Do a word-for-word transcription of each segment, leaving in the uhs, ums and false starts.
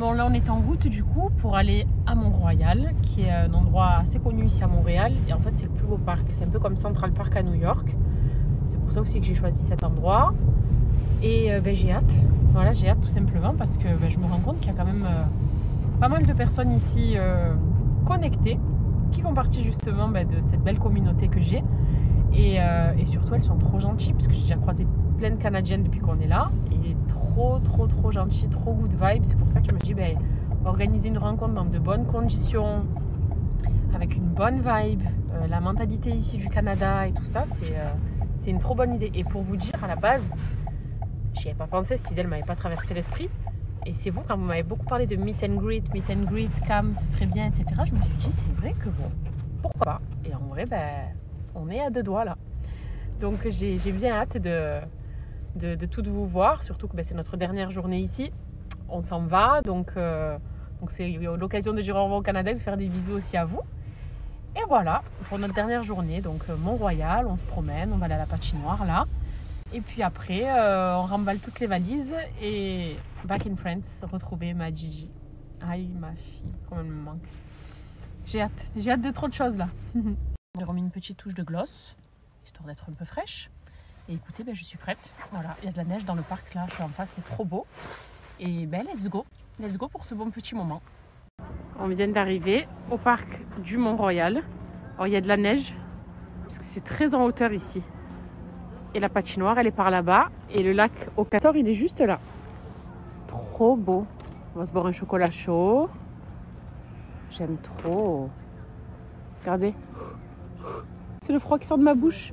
Bon, là on est en route du coup pour aller à Mont-Royal, qui est un endroit assez connu ici à Montréal. Et en fait c'est le plus beau parc, c'est un peu comme Central Park à New York. C'est pour ça aussi que j'ai choisi cet endroit. Et euh, ben, j'ai hâte, voilà, j'ai hâte tout simplement parce que ben, je me rends compte qu'il y a quand même euh, pas mal de personnes ici euh, connectées qui font partie justement ben, de cette belle communauté que j'ai. Et, euh, et surtout elles sont trop gentilles parce que j'ai déjà croisé plein de Canadiennes depuis qu'on est là. Et trop trop trop gentil, trop good vibe. C'est pour ça que je me dis ben, organiser une rencontre dans de bonnes conditions, avec une bonne vibe, euh, la mentalité ici du Canada et tout ça, c'est euh, c'est une trop bonne idée. Et pour vous dire, à la base, j'y avais pas pensé, cette idée ne m'avait pas traversé l'esprit. Et c'est vous, quand vous m'avez beaucoup parlé de meet and greet, meet and greet, cam, ce serait bien, et cetera. Je me suis dit, c'est vrai que bon, pourquoi pas. Et en vrai, ben, on est à deux doigts là. Donc j'ai bien hâte de, de, de tout vous voir, surtout que ben, c'est notre dernière journée ici. On s'en va, donc euh, donc c'est l'occasion de dire au revoir au Canada, de faire des bisous aussi à vous. Et voilà, pour notre dernière journée, donc euh, Mont-Royal, on se promène, on va aller à la patinoire là. Et puis après, euh, on remballe toutes les valises et back in France, retrouver ma Gigi. Aïe, ma fille, comme elle me manque. J'ai hâte, j'ai hâte de trop de choses là. J'ai remis une petite touche de gloss, histoire d'être un peu fraîche. Et écoutez, ben, je suis prête. Voilà, il y a de la neige dans le parc là, je suis en face, c'est trop beau. Et ben, let's go, let's go pour ce bon petit moment. On vient d'arriver au parc du Mont-Royal. Alors il y a de la neige, parce que c'est très en hauteur ici. Et la patinoire, elle est par là-bas. Et le lac Ocasor, il est juste là. C'est trop beau. On va se boire un chocolat chaud. J'aime trop. Regardez. C'est le froid qui sort de ma bouche.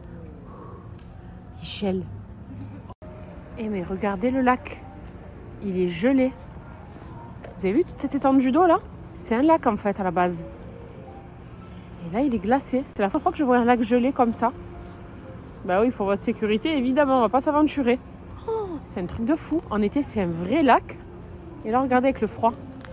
Il gèle. Eh mais regardez le lac. Il est gelé. Vous avez vu toute cette étendue d'eau là? C'est un lac en fait à la base. Et là, il est glacé. C'est la première fois que je vois un lac gelé comme ça. Bah oui, pour votre sécurité, évidemment, on va pas s'aventurer. Oh, c'est un truc de fou. En été, c'est un vrai lac. Et là, regardez avec le froid.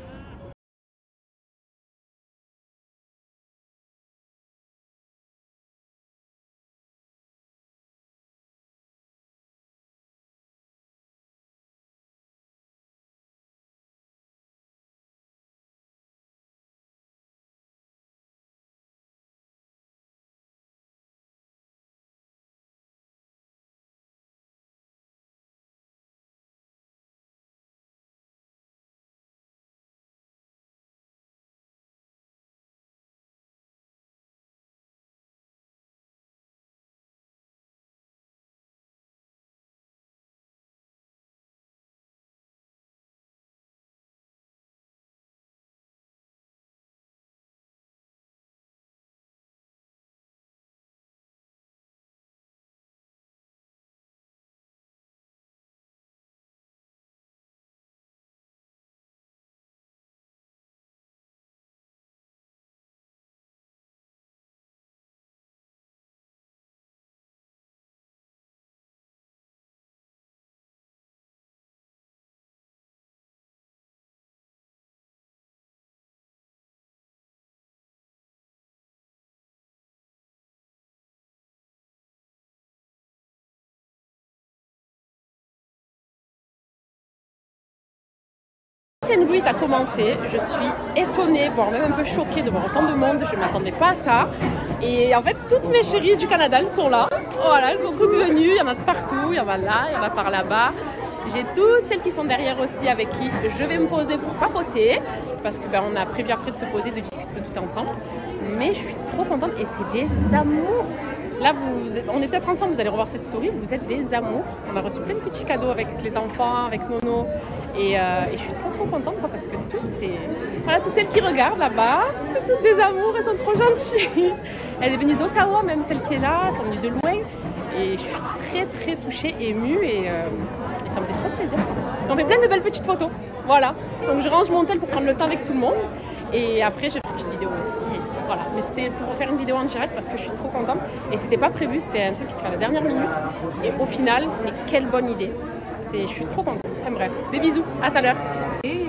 Le meet and greet a commencé, je suis étonnée, voire même un peu choquée de voir autant de monde, je ne m'attendais pas à ça. Et en fait, toutes mes chéries du Canada, elles sont là. Voilà, elles sont toutes venues, il y en a de partout, il y en a là, il y en a par là-bas. J'ai toutes celles qui sont derrière aussi avec qui je vais me poser pour papoter. Parce que ben, on a prévu après de se poser, de discuter tout ensemble. Mais je suis trop contente et c'est des amours. Là, vous êtes, on est peut-être ensemble, vous allez revoir cette story, vous êtes des amours. On a reçu plein de petits cadeaux avec les enfants, avec Nono. Et, euh, et je suis trop trop contente quoi, parce que toutes, ces... voilà, toutes celles qui regardent là-bas, c'est toutes des amours, elles sont trop gentilles. Elle est venue d'Ottawa, même celle qui est là, elles sont venues de loin. Et je suis très très touchée, émue et, euh, et ça me fait trop plaisir. Et on fait plein de belles petites photos. Voilà. Donc je range mon tel pour prendre le temps avec tout le monde. Et après, je fais une petite vidéo aussi. Voilà. Mais c'était pour faire une vidéo en direct parce que je suis trop contente. Et c'était pas prévu, c'était un truc qui se fait à la dernière minute. Et au final, mais quelle bonne idée. Je suis trop contente. Enfin, bref, des bisous. À tout à l'heure. Et...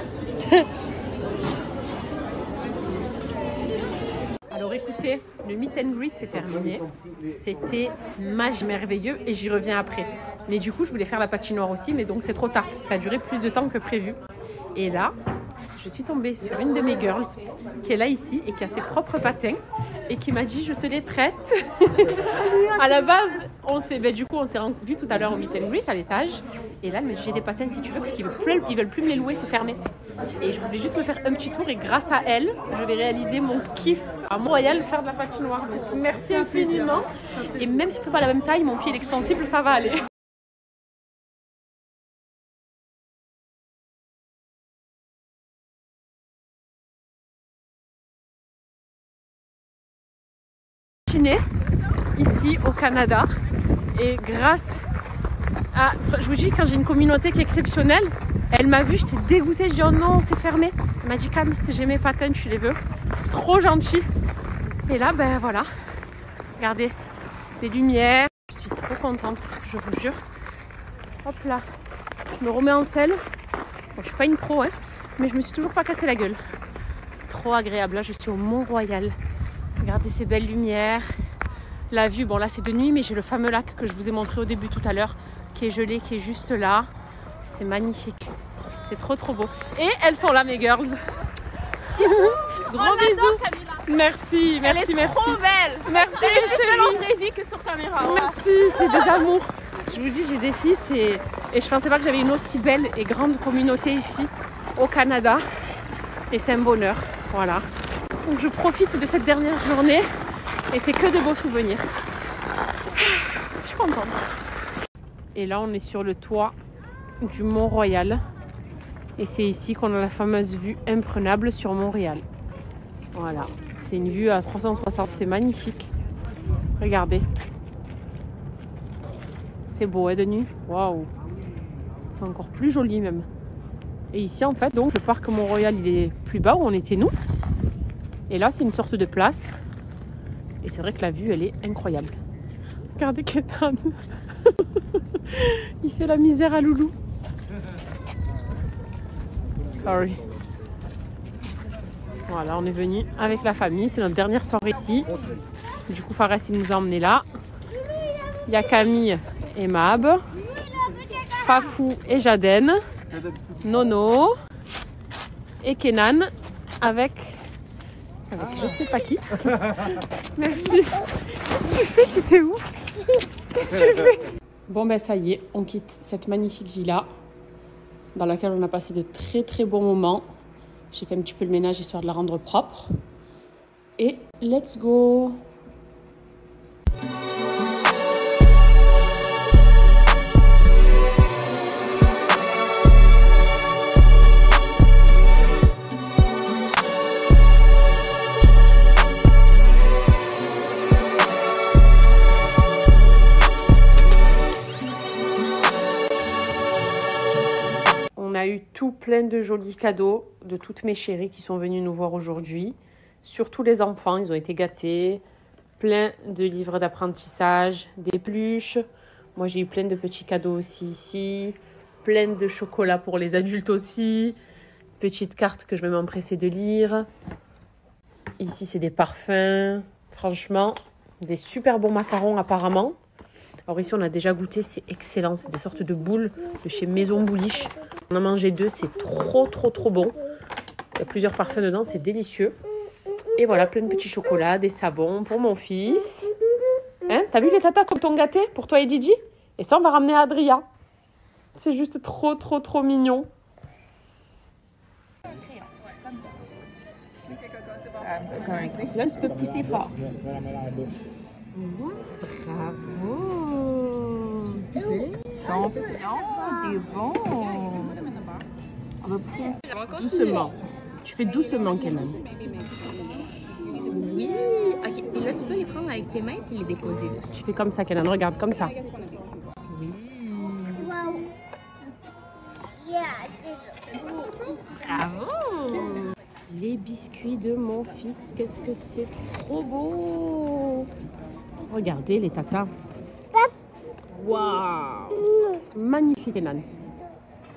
Alors écoutez, le meet meet and greet c'est terminé. C'était mage merveilleux et j'y reviens après. Mais du coup, je voulais faire la patinoire aussi, mais donc c'est trop tard. Ça a duré plus de temps que prévu. Et là, je suis tombée sur une de mes girls qui est là ici et qui a ses propres patins et qui m'a dit je te les traite. À la base, on s'est, ben, du coup, on s'est vu tout à l'heure au meet and greet à l'étage. Et là, elle me dit j'ai des patins si tu veux parce qu'ils veulent plus, ils veulent plus me les louer, c'est fermé. Et je voulais juste me faire un petit tour et grâce à elle, je vais réaliser mon kiff à Mont-Royal, faire de la patinoire. Donc merci infiniment. Et même si je ne fais pas la même taille, mon pied est extensible, ça va aller. Ici au Canada et grâce à, je vous dis, quand j'ai une communauté qui est exceptionnelle, elle m'a vu, j'étais dégoûtée, je dis oh non c'est fermé, elle m'a dit calme, j'ai mes patins, tu les veux, trop gentil. Et là ben voilà, regardez les lumières, je suis trop contente, je vous jure. Hop là, je me remets en selle. Bon, je suis pas une pro hein, mais je me suis toujours pas cassé la gueule, c'est trop agréable. Là je suis au Mont-Royal, regardez ces belles lumières. La vue, bon là c'est de nuit, mais j'ai le fameux lac que je vous ai montré au début tout à l'heure, qui est gelé, qui est juste là. C'est magnifique. C'est trop trop beau. Et elles sont là mes girls. Gros oh, bisous. Camilla. Merci, merci, Elle est merci. trop belle. Merci Elle est les plus belle chéris. en vraie vie que sur caméra. Merci, c'est des amours. Je vous dis, j'ai des fils et, et je pensais pas que j'avais une aussi belle et grande communauté ici au Canada. Et c'est un bonheur. Voilà. Donc je profite de cette dernière journée. Et c'est que de beaux souvenirs. Je suis contente. Et là, on est sur le toit du Mont-Royal. Et c'est ici qu'on a la fameuse vue imprenable sur Montréal. Voilà. C'est une vue à trois cent soixante. C'est magnifique. Regardez. C'est beau, hein, de nuit. Waouh. C'est encore plus joli même. Et ici, en fait, donc le parc Mont-Royal, il est plus bas où on était nous. Et là, c'est une sorte de place. Et c'est vrai que la vue, elle est incroyable. Regardez Ketan. Il fait la misère à Loulou. Sorry. Voilà, on est venu avec la famille. C'est notre dernière soirée ici. Du coup, Fares, il nous a emmenés là. Il y a Camille et Mab. Fafou et Jaden. Nono. Et Kenan avec... avec je sais pas qui. Merci. Qu'est-ce que tu fais? Tu t'es où? Qu'est-ce que tu fais? Bon ben ça y est, on quitte cette magnifique villa dans laquelle on a passé de très très bons moments. J'ai fait un petit peu le ménage histoire de la rendre propre. Et let's go! Tout plein de jolis cadeaux de toutes mes chéries qui sont venues nous voir aujourd'hui. Surtout les enfants, ils ont été gâtés. Plein de livres d'apprentissage, des peluches. Moi, j'ai eu plein de petits cadeaux aussi ici. Plein de chocolat pour les adultes aussi. Petites cartes que je vais m'empresser de lire. Ici, c'est des parfums. Franchement, des super bons macarons apparemment. Alors ici, on a déjà goûté, c'est excellent. C'est des sortes de boules de chez Maison Bouliche. On a mangé deux, c'est trop, trop, trop bon. Il y a plusieurs parfums dedans, c'est délicieux. Et voilà, plein de petits chocolats, des savons pour mon fils. Hein, t'as vu les tatas comme t'ont gâté pour toi et Didi? Et ça, on va ramener à Adria. C'est juste trop, trop, trop mignon. Là, tu peux pousser fort. Bravo. Champion, t'es bon. On va pousser doucement. Tu fais doucement, Kenan. Oui. Ok. Et là, tu peux les prendre avec tes mains et les déposer dessus. Tu fais comme ça, Kenan. Regarde, comme ça. Oui. Bravo. Les biscuits de mon fils, qu'est-ce que c'est trop beau. Regardez les tatas. Waouh. Magnifique, Kenan.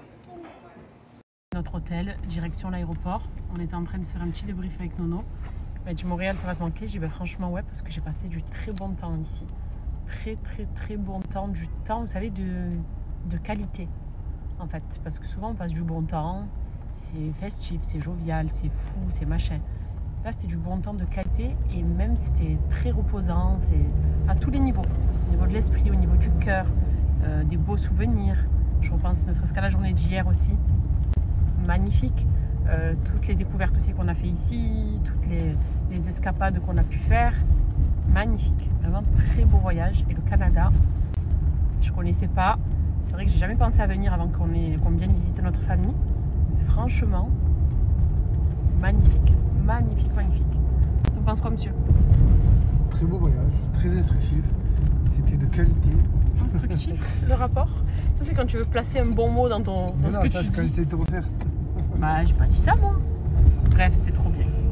Notre hôtel, direction l'aéroport. On était en train de se faire un petit débrief avec Nono. Elle m'a dit Montréal, ça va te manquer. J'ai dit ben, franchement, ouais, parce que j'ai passé du très bon temps ici. Très, très, très bon temps. Du temps, vous savez, de, de qualité, en fait. Parce que souvent, on passe du bon temps. C'est festif, c'est jovial, c'est fou, c'est machin. Là, c'était du bon temps de qualité et même c'était très reposant. C'est à tous les niveaux. Au niveau de l'esprit, au niveau du cœur, euh, des beaux souvenirs. Je repense ne serait-ce qu'à la journée d'hier aussi. Magnifique. Euh, toutes les découvertes aussi qu'on a fait ici, toutes les, les escapades qu'on a pu faire. Magnifique. Vraiment très beau voyage. Et le Canada, je connaissais pas. C'est vrai que j'ai jamais pensé à venir avant qu'on qu'on vienne visiter notre famille. Franchement, magnifique, magnifique, magnifique. On pense quoi, monsieur? Très beau voyage, très instructif. C'était de qualité. Instructif, le rapport. Ça, c'est quand tu veux placer un bon mot dans, ton, dans Mais ce non, que ça, tu c'est quand dis. j'essaie de te refaire. Bah, j'ai pas dit ça, moi. Bref, c'était trop bien.